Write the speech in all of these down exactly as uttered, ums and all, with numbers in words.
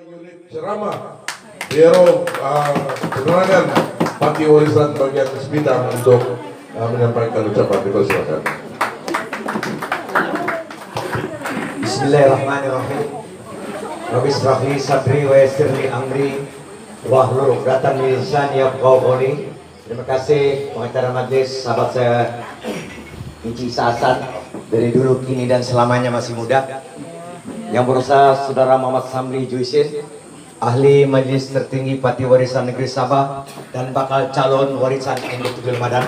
unit ceramah Biro uh, penerangan Panti Warisan bagian Bidang untuk uh, menyampaikan ucapan. Dipersilakan. Bismillahirrahmanirrahim. Rabbi shrah li sadri wa yassir li amri wahlul 'uqdatam min lisani yafqahu qawli. Terima kasih pengacara majelis, sahabat saya Inci Hasan, dari dulu kini dan selamanya masih muda. Yang berusaha Saudara Muhammad Samli Juisin, ahli majelis tertinggi Pati Warisan Negeri Sabah dan bakal calon warisan Induk Tugel Madan.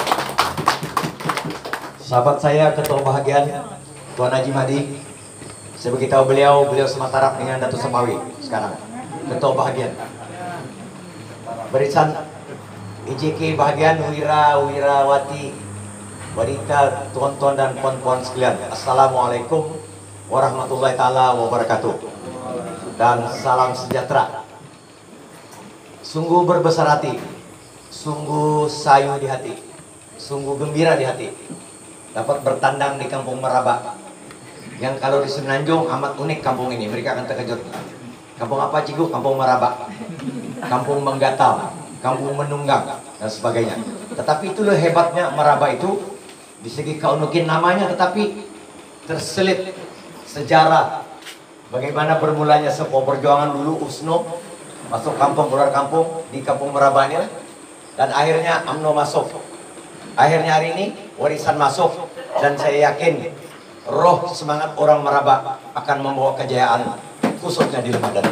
Sahabat saya ketua bahagian Tuan Haji Madi, saya beritahu beliau, beliau sematarap dengan Datuk Semawi sekarang, ketua bahagian. Barisan I J K bahagian Wira Wirawati, wanita, tuan-tuan dan puan-puan sekalian, Assalamualaikum warahmatullahi taala wabarakatuh, dan salam sejahtera. Sungguh berbesar hati, sungguh sayu di hati, sungguh gembira di hati dapat bertandang di Kampung Meraba, yang kalau di Semenanjung amat unik kampung ini. Mereka akan terkejut. Kampung apa Cigu? Kampung Meraba, kampung Menggatal, kampung Menunggang, dan sebagainya. Tetapi itulah hebatnya Meraba itu, di segi kaunukin namanya, tetapi terselip sejarah bagaimana bermulanya sebuah perjuangan dulu U S N O masuk kampung keluar kampung di Kampung Meraba ini, dan akhirnya U M N O masuk. Akhirnya hari ini warisan masuk, dan saya yakin roh semangat orang Meraba akan membawa kejayaan khususnya di Ramadan.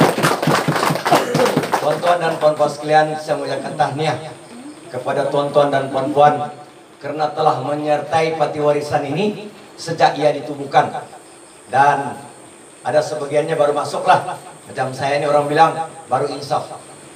Tuan-tuan dan puan-puan sekalian, saya mengucapkan tahniah kepada tuan-tuan dan puan-puan karena telah menyertai Pati Warisan ini sejak ia ditubuhkan. Dan ada sebagiannya baru masuklah, macam saya ini orang bilang baru insaf.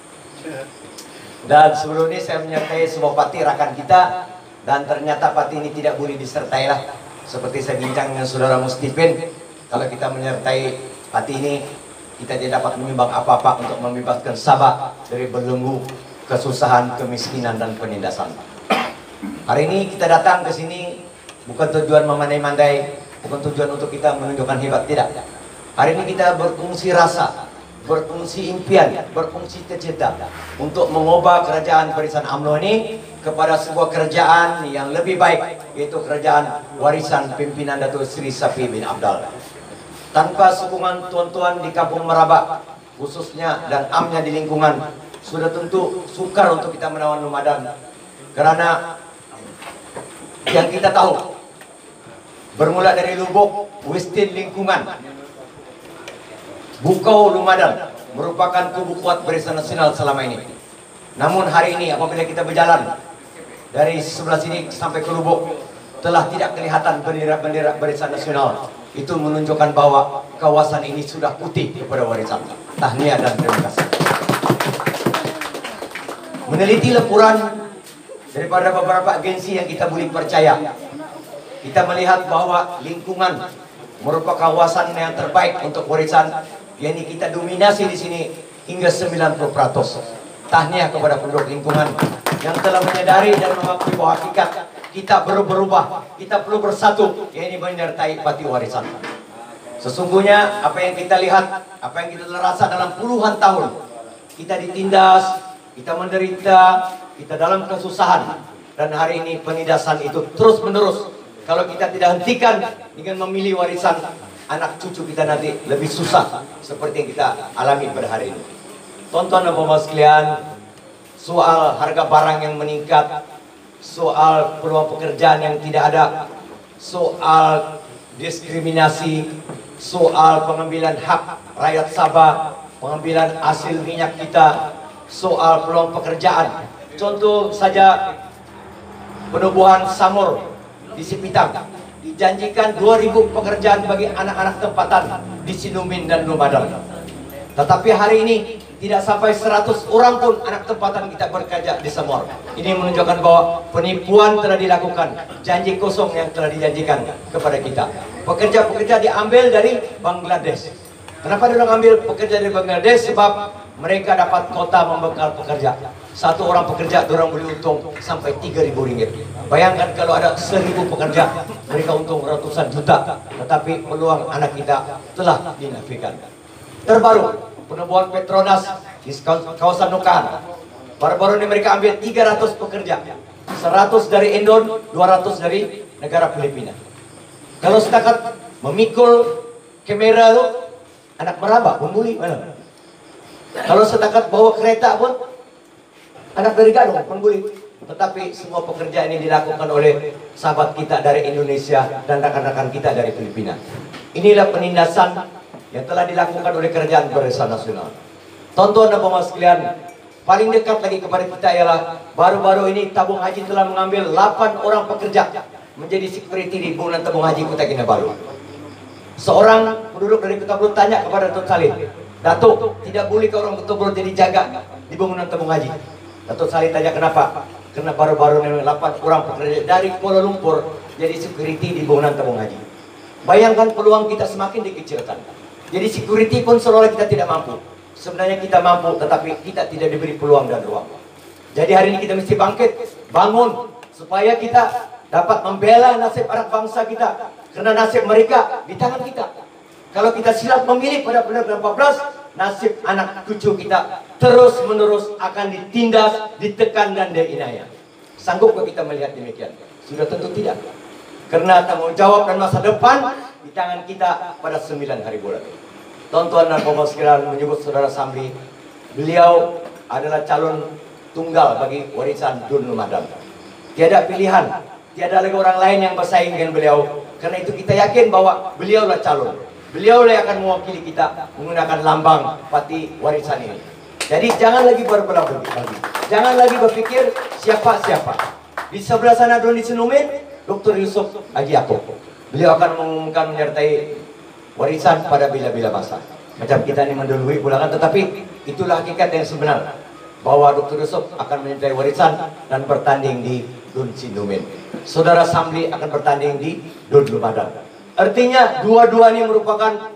Dan sebelum ini saya menyertai sebuah pati rakan kita, dan ternyata pati ini tidak boleh disertai lah. Seperti saya bincang dengan saudara Mustipin, kalau kita menyertai pati ini, kita tidak dapat menyumbang apa-apa untuk membebaskan Sabah dari belenggu kesusahan, kemiskinan, dan penindasan. Hari ini kita datang ke sini bukan tujuan memandai-mandai, bukan tujuan untuk kita menunjukkan hebat, tidak. Hari ini kita berfungsi rasa, berfungsi impian, berfungsi cita-cita untuk mengubah kerajaan Warisan U M N O ini kepada sebuah kerajaan yang lebih baik, yaitu kerajaan warisan pimpinan Datuk Seri Safi bin Abdal. Tanpa sokongan tuan-tuan di Kampung Meraba khususnya dan amnya di lingkungan, sudah tentu sukar untuk kita menawan Ramadan. Karena yang kita tahu, bermula dari Lubuk, Westin lingkungan, Bukau Lumadan merupakan tubuh kuat Barisan Nasional selama ini. Namun hari ini apabila kita berjalan dari sebelah sini sampai ke Lubuk, telah tidak kelihatan bendera-bendera Barisan Nasional. Itu menunjukkan bahwa kawasan ini sudah putih kepada warisan. Tahniah dan terima kasih. Meneliti laporan daripada beberapa agensi yang kita boleh percaya, kita melihat bahwa lingkungan merupakan kawasan yang terbaik untuk warisan, yakni kita dominasi di sini hingga sembilan puluh peratus. Tahniah kepada penduduk lingkungan yang telah menyadari dan mengakui bahwa hakikat kita perlu berubah, kita perlu bersatu, yakni menyertai Pati Warisan. Sesungguhnya apa yang kita lihat, apa yang kita rasa dalam puluhan tahun, kita ditindas, kita menderita, kita dalam kesusahan, dan hari ini penindasan itu terus menerus. Kalau kita tidak hentikan dengan memilih warisan, anak cucu kita nanti lebih susah seperti yang kita alami pada hari ini. Tonton dan pemirsa sekalian, soal harga barang yang meningkat, soal peluang pekerjaan yang tidak ada, soal diskriminasi, soal pengambilan hak rakyat Sabah, pengambilan hasil minyak kita, soal peluang pekerjaan. Contoh saja penubuhan Samur di Sipitang, dijanjikan dua ribu pekerjaan bagi anak-anak tempatan di Sinumin dan Lumajang. Tetapi hari ini tidak sampai seratus orang pun anak tempatan kita bekerja di Samur. Ini menunjukkan bahwa penipuan telah dilakukan, janji kosong yang telah dijanjikan kepada kita. Pekerja-pekerja diambil dari Bangladesh. Kenapa dia ambil pekerja dari Bangladesh? Sebab mereka dapat kota membekal pekerja. Satu orang pekerja, orang boleh untung sampai tiga ribu ringgit. Bayangkan kalau ada seribu pekerja, mereka untung ratusan juta. Tetapi peluang anak kita telah dinafikan. Terbaru, penemuan Petronas di kawasan Nukaan. Baru-baru ini mereka ambil tiga ratus pekerja, seratus dari Indon, dua ratus dari negara Filipina. Kalau setakat memikul kamera itu, anak meraba, pembuli mana? Kalau setakat bawa kereta pun, anak dari Gadong, pembuli. Tetapi semua pekerjaan ini dilakukan oleh sahabat kita dari Indonesia dan rekan-rekan kita dari Filipina. Inilah penindasan yang telah dilakukan oleh Kerajaan Barisan Nasional. Tonton dan pemirsa sekalian, paling dekat lagi kepada kita ialah baru-baru ini Tabung Haji telah mengambil delapan orang pekerja menjadi security di bangunan Tabung Haji Kota Kinabalu. Seorang penduduk dari Kota Belud tanya kepada Datuk Saleh, "Datuk, tidak boleh ke orang Kota Belud jadi jaga di bangunan Tabung Haji?" Datuk Saleh tanya kenapa? Karena baru-baru ini delapan orang pekerja dari Kuala Lumpur jadi security di bangunan Tabung Haji. Bayangkan peluang kita semakin dikecilkan. Jadi security pun seolah kita tidak mampu. Sebenarnya kita mampu, tetapi kita tidak diberi peluang dan ruang. Jadi hari ini kita mesti bangkit, bangun, supaya kita dapat membela nasib anak bangsa kita. Karena nasib mereka di tangan kita. Kalau kita silap memilih pada dua ribu empat belas, nasib anak cucu kita terus menerus akan ditindas, ditekan dan dianiaya. Sanggupkah kita melihat demikian? Sudah tentu tidak. Karena tanggung jawab dan masa depan di tangan kita pada sembilan hari bulan. Tuan-tuan dan puan sekalian, menyebut saudara Samli, beliau adalah calon tunggal bagi warisan Dun Lumadan. Tiada pilihan, tiada lagi orang lain yang bersaing dengan beliau. Karena itu kita yakin bahwa beliaulah calon. Beliau yang akan mewakili kita menggunakan lambang parti warisan ini. Jadi jangan lagi berbelah lagi. Jangan lagi berpikir siapa-siapa. Di sebelah sana Doni Senumin, Doktor Yusuf Haji Yaakob. Beliau akan mengumumkan menyertai warisan pada bila-bila masa. Macam kita ini mendahului pulangan, tetapi itulah hakikat yang sebenar. Bahwa Doktor Yusuf akan menyertai warisan dan bertanding di Dun Senumin. Saudara Samli akan bertanding di Dun Lumadan. Artinya dua-dua ini merupakan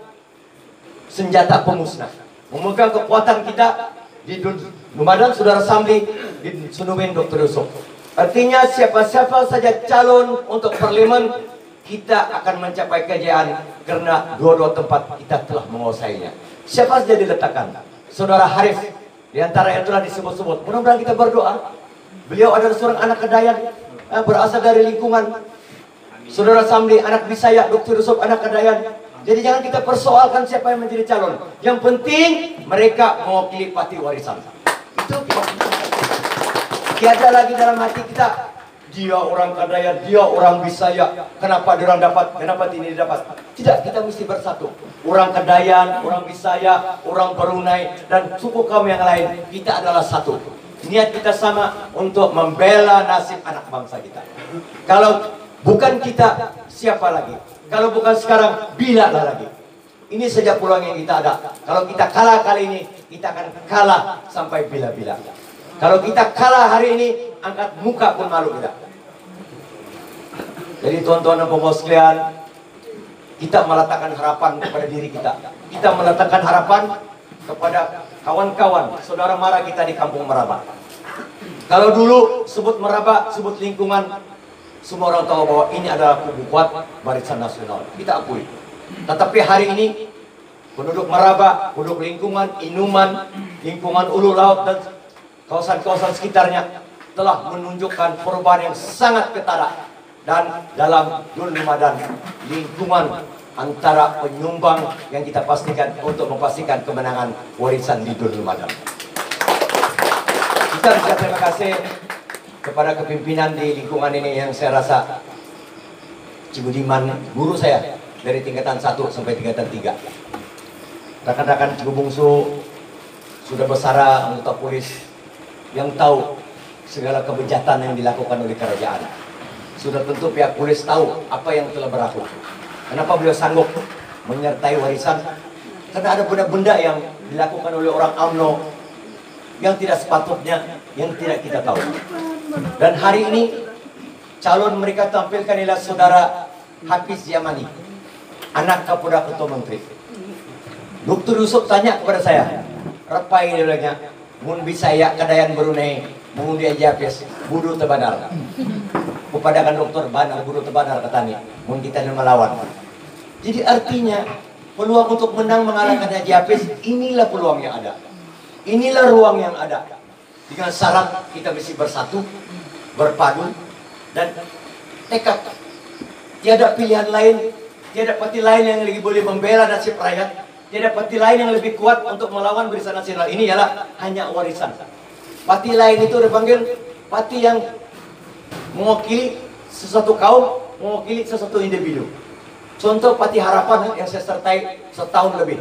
senjata pemusnah. Memegang kekuatan kita di Dun Lumadan, saudara Samli di Senumin Doktor Yusuf. Artinya siapa-siapa saja calon untuk parlimen, kita akan mencapai kejayaan karena dua-dua tempat kita telah menguasainya. Siapa saja diletakkan? Saudara Harif di antara yang telah disebut-sebut. Mudah-mudahan kita berdoa. Beliau adalah seorang anak Kedayan, berasal dari lingkungan. Saudara Samli anak Bisaya, Doktor Yusuf anak Kedayan. Jadi jangan kita persoalkan siapa yang menjadi calon. Yang penting mereka mewakili parti warisan. Itu tiada lagi dalam hati kita, dia orang Kedayan, dia orang Bisaya, kenapa dia orang dapat, kenapa ini dapat. Tidak, kita mesti bersatu. Orang Kedayan, orang Bisaya, orang Brunei, dan suku kaum yang lain, kita adalah satu. Niat kita sama untuk membela nasib anak bangsa kita. Kalau bukan kita, siapa lagi? Kalau bukan sekarang, bila lagi? Ini saja peluang yang kita ada. Kalau kita kalah kali ini, kita akan kalah sampai bila-bila. Kalau kita kalah hari ini, angkat muka pun malu kita. Jadi tuan-tuan dan puan sekalian, kita meletakkan harapan kepada diri kita. Kita meletakkan harapan kepada kawan-kawan, saudara mara kita di Kampung Meraba. Kalau dulu sebut Meraba, sebut lingkungan, semua orang tahu bahwa ini adalah kubu kuat Barisan Nasional. Kita akui. Tetapi hari ini penduduk Meraba, penduduk lingkungan, Inuman, lingkungan Ulu Laut dan kawasan-kawasan sekitarnya telah menunjukkan perubahan yang sangat ketara. Dan dalam Dun Lumadan, lingkungan antara penyumbang yang kita pastikan untuk memastikan kemenangan warisan di Dun Lumadan. Kita bisa terima kasih kepada kepimpinan di lingkungan ini yang saya rasa Cibudiman, guru saya dari tingkatan satu sampai tingkatan tiga. Rekan-rekan Cibu Bungsu sudah bersara anggota polis yang tahu segala kebejatan yang dilakukan oleh kerajaan. Sudah tentu pihak polis tahu apa yang telah berlaku. Kenapa beliau sanggup menyertai warisan? Karena ada benda-benda yang dilakukan oleh orang U M N O yang tidak sepatutnya, yang tidak kita tahu. Dan hari ini calon mereka tampilkan ialah saudara Hafiz Yamani, anak Kapolda Ketua Menteri. Doktor Yusuf tanya kepada saya, "Repai dia bilangnya, mun Bisaya Kedayan Brunei, mun dia Hafiz, budu tebanar." Kepada kan dokter banar, guru tebanar katanya, mun kita melawan. Jadi artinya peluang untuk menang mengalahkan Haji Hafiz, inilah peluang yang ada. Inilah ruang yang ada. Dengan syarat kita mesti bersatu, berpadu, dan tekad. Tiada pilihan lain, tiada parti lain yang lagi boleh membela nasib rakyat, tiada parti lain yang lebih kuat untuk melawan Barisan Nasional. Ini ialah hanya warisan. Parti lain itu dipanggil parti yang mewakili sesuatu kaum, mewakili sesuatu individu. Contoh Parti Harapan yang saya sertai setahun lebih.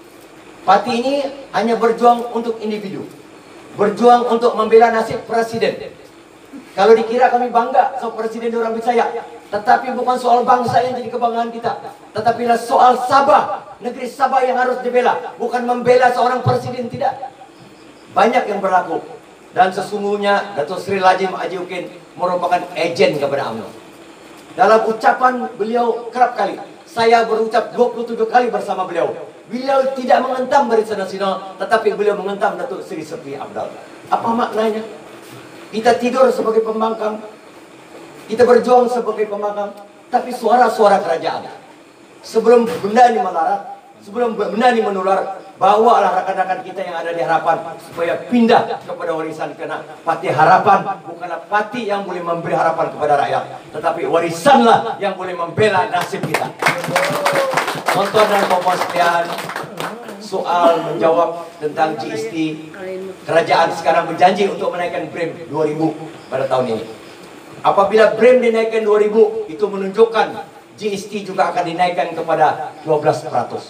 Parti ini hanya berjuang untuk individu, berjuang untuk membela nasib presiden. Kalau dikira kami bangga soal presiden orang Bisaya, tetapi bukan soal bangsa yang jadi kebanggaan kita, tetapi soal Sabah, negeri Sabah yang harus dibela, bukan membela seorang presiden, tidak. Banyak yang berlaku. Dan sesungguhnya Datuk Seri Lajim Haji Ukin merupakan ejen kepada UMNO. Dalam ucapan beliau kerap kali, saya berucap dua puluh tujuh kali bersama beliau. Beliau tidak mengentam Barisan Nasional, tetapi beliau mengentam Datuk Seri Sepi Abdal. Apa maknanya? Kita tidur sebagai pembangkang, kita berjuang sebagai pembangkang, tapi suara-suara kerajaan. Sebelum benda ini melarat, sebelum benda ini menular, bawalah rakan-rakan kita yang ada di Harapan supaya pindah kepada warisan, karena Parti Harapan bukanlah parti yang boleh memberi harapan kepada rakyat, tetapi warisanlah yang boleh membela nasib kita. Contoh dan pokok sekian soal menjawab tentang G S T. Kerajaan sekarang berjanji untuk menaikkan B R I M dua ribu pada tahun ini. Apabila B R I M dinaikkan dua ribu, itu menunjukkan G S T juga akan dinaikkan kepada dua belas peratus.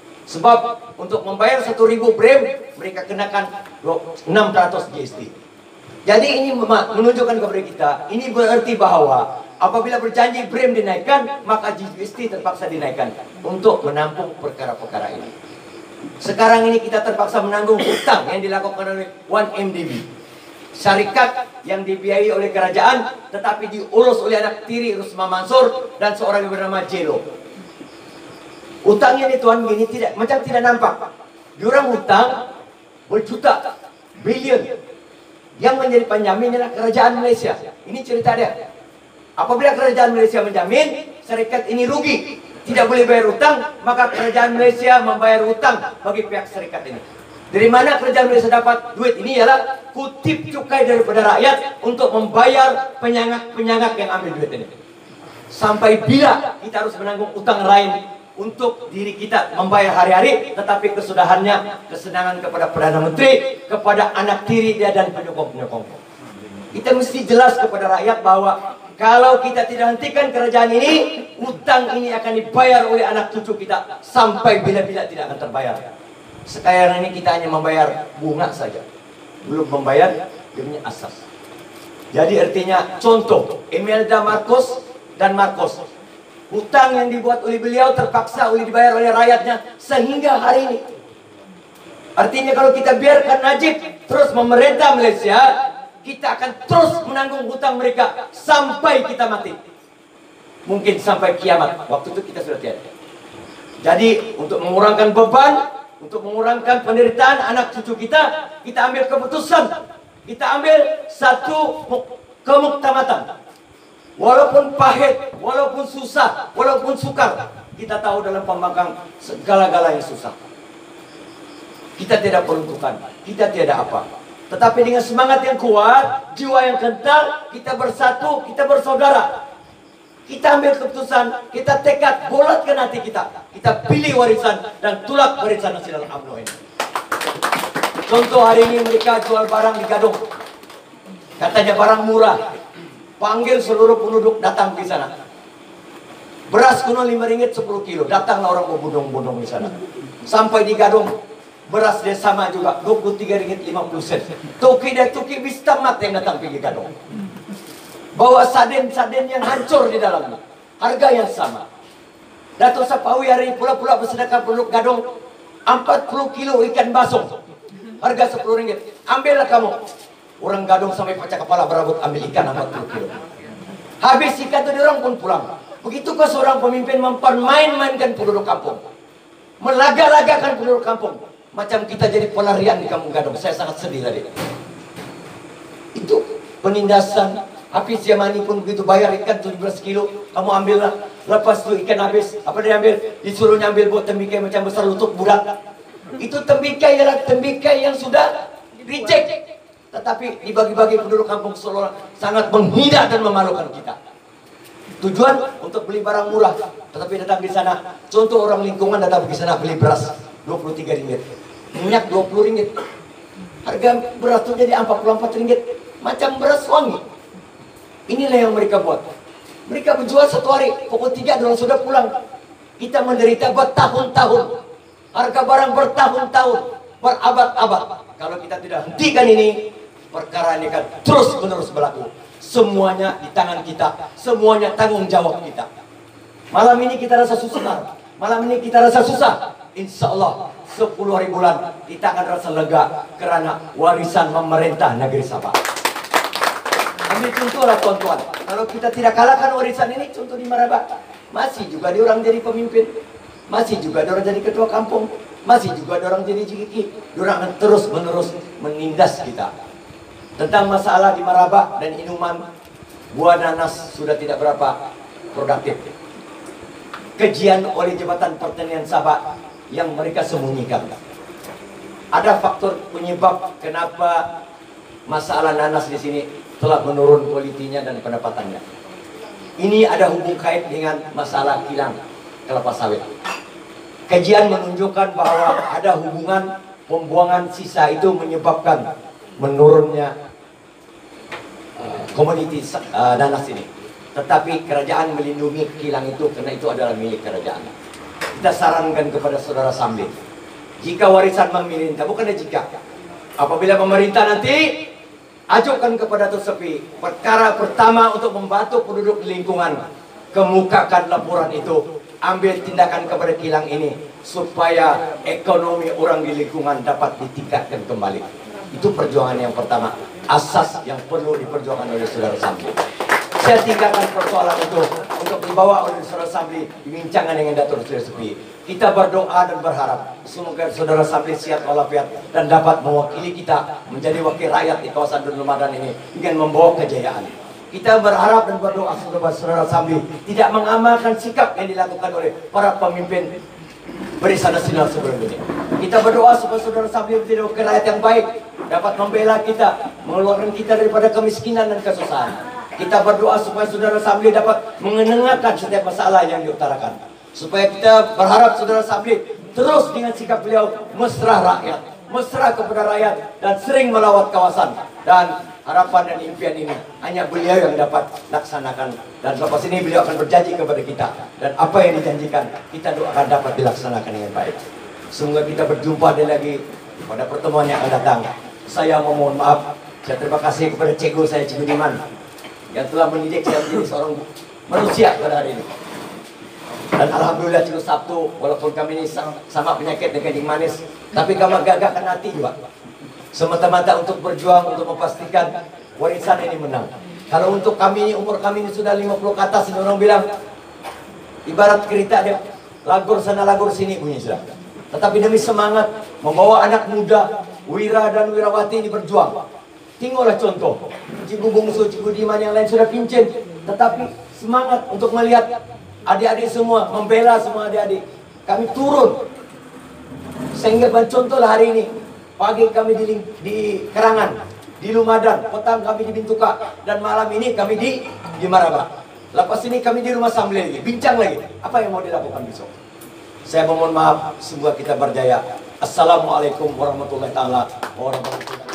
Sebab untuk membayar satu ribu B R I M, mereka kenakan enam ratus G S T. Jadi ini menunjukkan kepada kita, ini berarti bahwa apabila berjanji B R I M dinaikkan, maka G S T terpaksa dinaikkan untuk menampung perkara-perkara ini. Sekarang ini kita terpaksa menanggung hutang yang dilakukan oleh satu M D B. Syarikat yang dibiayai oleh kerajaan, tetapi diurus oleh anak tiri Rusma Mansur dan seorang yang bernama Jelo. Hutang ini tuan gini tidak, macam tidak nampak. Diorang hutang berjuta, bilion. Yang menjadi penjamin adalah kerajaan Malaysia. Ini cerita dia. Apabila kerajaan Malaysia menjamin, syarikat ini rugi, tidak boleh bayar hutang, maka kerajaan Malaysia membayar hutang bagi pihak syarikat ini. Dari mana kerajaan Malaysia dapat duit ini? Ialah kutip cukai daripada rakyat untuk membayar penyangak-penyangak yang ambil duit ini. Sampai bila kita harus menanggung utang lain untuk diri kita membayar hari-hari, tetapi kesudahannya kesenangan kepada Perdana Menteri, kepada anak tiri dia dan penyokong-penyokong. Kita mesti jelas kepada rakyat bahwa kalau kita tidak hentikan kerajaan ini, utang ini akan dibayar oleh anak cucu kita sampai bila-bila tidak akan terbayar. Sekarang ini kita hanya membayar bunga saja, belum membayar demi asas. Jadi artinya contoh Imelda Marcos dan Marcos, hutang yang dibuat oleh beliau terpaksa oleh dibayar oleh rakyatnya sehingga hari ini. Artinya kalau kita biarkan Najib terus memerintah Malaysia, kita akan terus menanggung hutang mereka sampai kita mati. Mungkin sampai kiamat. Waktu itu kita sudah tiada. Jadi untuk mengurangkan beban, untuk mengurangkan penderitaan anak cucu kita, kita ambil keputusan. Kita ambil satu kemuktamatan. Walaupun pahit, walaupun susah, walaupun sukar, kita tahu dalam pembangkang segala-galanya susah. Kita tidak peruntukan, kita tiada apa. Tetapi dengan semangat yang kuat, jiwa yang kental, kita bersatu, kita bersaudara. Kita ambil keputusan, kita tekad, bulatkan hati kita. Kita pilih warisan dan tulak Barisan Nasional UMNO ini. Contoh hari ini mereka jual barang di Gadong. Katanya barang murah. Panggil seluruh penduduk datang di sana. Beras kuno lima ringgit sepuluh kilo. Datanglah orang berbondong-bondong di sana. Sampai di Gadong, beras dia sama juga dua puluh tiga ringgit lima puluh sen. Toki dan toki bistamat yang datang pergi Gadong. Bawa saden-saden yang hancur di dalamnya. Harga yang sama. Datuk Sapawi hari ini pula-pula bersedekah penduduk Gadong empat puluh kilo ikan basung. Harga sepuluh ringgit. Ambillah kamu. Orang Gadong sampai pecah kepala berabut ambil ikan empat puluh kilo. Habis ikan itu orang pun pulang. Begitukah seorang pemimpin mempermain-mainkan penduduk kampung, melaga-lagakan penduduk kampung, macam kita jadi pelarian di kampung Gadong. Saya sangat sedih tadi. Itu penindasan. Hafiz Yamani pun begitu bayar ikan tujuh belas kilo, kamu ambillah. Lepas itu ikan habis, apa dia ambil? Disuruh nyambil buat tembikai macam besar lutut budak. Itu tembikai adalah tembikai yang sudah reject. Tetapi dibagi-bagi penduduk kampung Solo sangat menghina dan memalukan kita. Tujuan untuk beli barang murah, tetapi datang di sana. Contoh orang lingkungan datang di sana beli beras dua puluh tiga ringgit, minyak dua puluh ringgit. Harga beras itu jadi empat puluh empat ringgit, macam beras wangi. Inilah yang mereka buat. Mereka menjual satu hari, pukul tiga orang sudah pulang. Kita menderita bertahun-tahun. Harga barang bertahun-tahun, berabad-abad. Kalau kita tidak hentikan ini, perkara ini akan terus-menerus berlaku. Semuanya di tangan kita, semuanya tanggung jawab kita. Malam ini kita rasa susah, malam ini kita rasa susah. Insya Allah sepuluh hari bulan kita akan rasa lega karena warisan memerintah negeri Sabah. Ambil contohlah tuan-tuan, kalau kita tidak kalahkan warisan ini, contoh di Maraba, masih juga dia orang jadi pemimpin, masih juga dia orang jadi ketua kampung, masih juga dia orang jadi jiki, dia orang akan terus-menerus menindas kita. Tentang masalah di Maraba dan Inuman, buah nanas sudah tidak berapa produktif. Kajian oleh Jabatan Pertanian Sabah yang mereka sembunyikan. Ada faktor penyebab kenapa masalah nanas di sini telah menurun kualitinya dan pendapatannya. Ini ada hubung kait dengan masalah kilang kelapa sawit. Kajian menunjukkan bahwa ada hubungan pembuangan sisa itu menyebabkan menurunnya uh, komoditi uh, nanas ini. Tetapi kerajaan melindungi kilang itu karena itu adalah milik kerajaan. Kita sarankan kepada saudara Sambil, jika warisan pemerintah, bukan jika, apabila pemerintah nanti ajukan kepada Datuk Sepi perkara pertama untuk membantu penduduk di lingkungan, kemukakan laporan itu, ambil tindakan kepada kilang ini supaya ekonomi orang di lingkungan dapat ditingkatkan kembali. Itu perjuangan yang pertama, asas yang perlu diperjuangkan oleh saudara Sambil. Saya tinggalkan persoalan itu untuk dibawa oleh saudara Sambil dibincangkan dengan Datuk Seri Sepi. Kita berdoa dan berharap semoga saudara Sambil sihat walafiat dan dapat mewakili kita menjadi wakil rakyat di kawasan Dun Ramadan ini dengan membawa kejayaan. Kita berharap dan berdoa supaya saudara Sambil tidak mengamalkan sikap yang dilakukan oleh para pemimpin barisan nasional sebelum ini. Kita berdoa supaya saudara Sambil menjadi wakil rakyat yang baik, dapat membela kita, mengeluarkan kita daripada kemiskinan dan kesusahan. Kita berdoa supaya saudara Sambil dapat mengenengahkan setiap masalah yang diutarakan. Supaya kita berharap saudara Sambil terus dengan sikap beliau mesra rakyat, mesra kepada rakyat dan sering melawat kawasan. Dan harapan dan impian ini hanya beliau yang dapat laksanakan. Dan lepas ini beliau akan berjanji kepada kita. Dan apa yang dijanjikan kita doakan dapat dilaksanakan dengan baik. Semoga kita berjumpa lagi pada pertemuan yang akan datang. Saya memohon maaf. Saya terima kasih kepada cikgu saya, Cikgu Diman, yang telah mendidik saya menjadi seorang manusia pada hari ini. Dan alhamdulillah Cikgu Sabtu, walaupun kami ini sama penyakit dengan yang manis, tapi kami gagahkan hati juga. Semata-mata untuk berjuang, untuk memastikan warisan ini menang. Kalau untuk kami ini, umur kami ini sudah lima puluh ke atas, ini orang bilang, ibarat kereta dia, lagur sana lagur sini bunyi sudah. Tetapi demi semangat, membawa anak muda, wira dan wirawati ini berjuang. Tengoklah contoh, Cikgu Bungsu, Cikgu Diman yang lain sudah pincin, tetapi semangat untuk melihat adik-adik semua, membela semua adik-adik. Kami turun, sehingga contohlah hari ini, pagi kami di, di Kerangan, di Lumadan, petang kami di Bintuka, dan malam ini kami di, di Maraba. Lepas ini kami di rumah Sambil lagi, bincang lagi, apa yang mau dilakukan besok. Saya mohon maaf, semoga kita berjaya. Assalamualaikum warahmatullahi wabarakatuh.